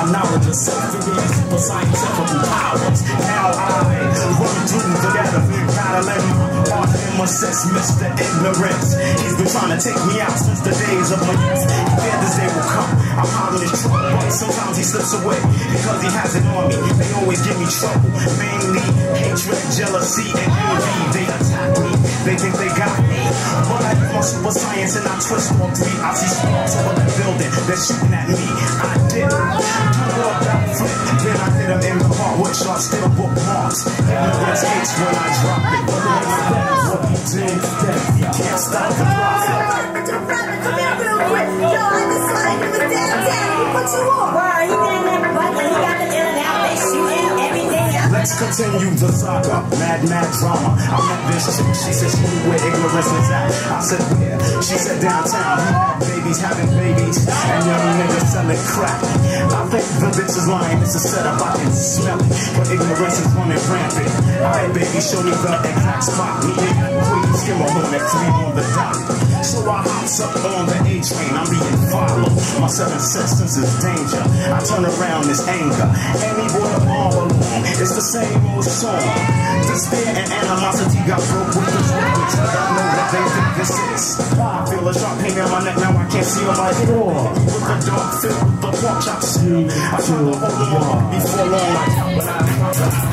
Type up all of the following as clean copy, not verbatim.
my knowledge of self-revealing super scientific powers. Now I run through the data, gotta let my heart and my sense Mr. Ignorance. He's been trying to take me out since the days of my youth. He feared this day will come. I'm out in his trouble, but sometimes he slips away because he has it on me. They always give me trouble, mainly hatred, jealousy, and envy. They attack me, they think they got me, but I use my super science and I twist all three. I see sparks over the building, they're shooting at me. I did flip, then I hit him in the heart, which are still bookmarks. Ignorance hates when I drop it, but what he did instead, he can't stop the profit. Come here real quick. Yo, I decided he was downtown. He put you on. Why? He didn't have a button. He got the in and out. They shoot him, everything else. Let's continue the saga. Mad drama. I met this chick. She said she knew where ignorance is at. I said where? She said downtown. We have babies having babies, and young niggas selling crack. I think the bitch is lying. It's a setup. I can smell it, but ignorance is running rampant. Alright, baby, show me the exact spot. Me and Queen skim on at 3 on the dot. So I hops up on the A train, I'm being followed. My 7 senses is danger. I turn around, it's anger. Any boy all along, it's the same old song. Despair and animosity got broke with this language. I don't know what they think this is. I feel a sharp pain on my neck, now I can't see on my door. With the dark filled with the pork chops. I try to hold on before long, like when I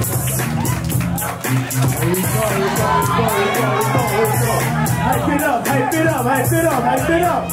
Hype it up, hype it up, hype it up, hype it up.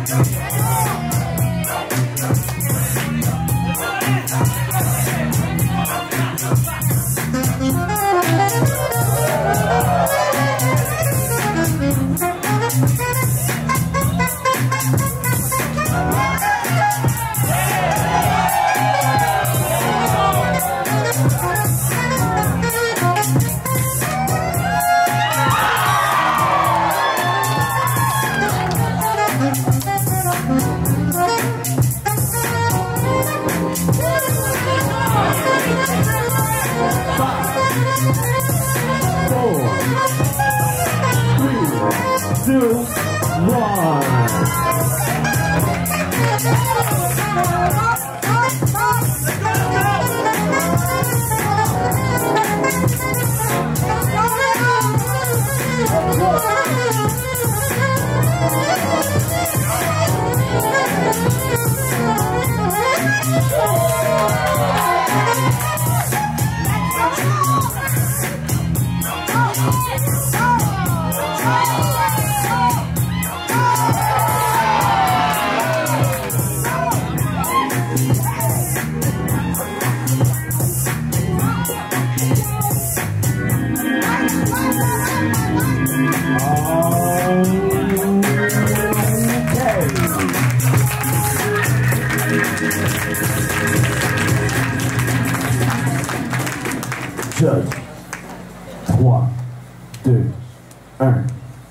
Judge. 3, 2, 1.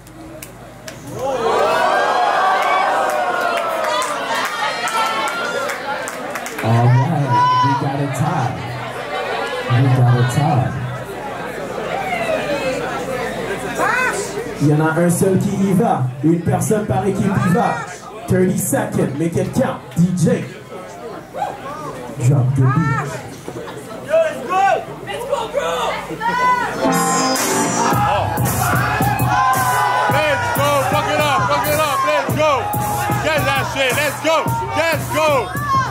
Alright, we got a tie. We got a tie. Il y en a un seul qui y va. Une personne par équipe y va. 30 seconds, make it count. DJ. Drop the beat. Let's go! Let's go!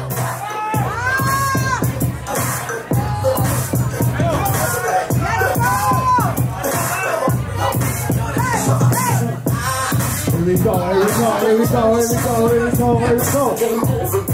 Here we go, here we go, here we go, here we go, here we go, here we go.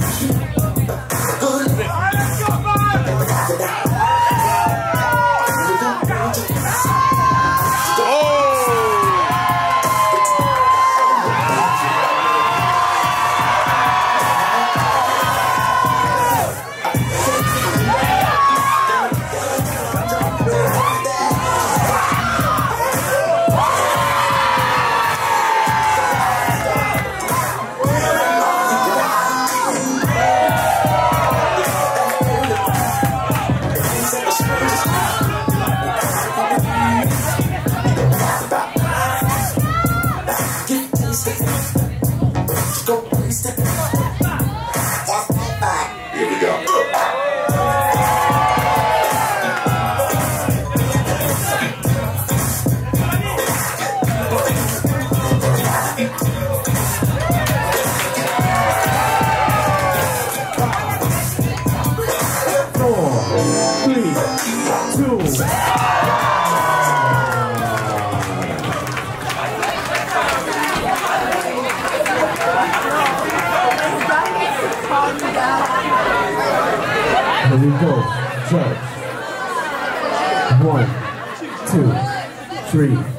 Here we go. Judge. 1, 2, 3.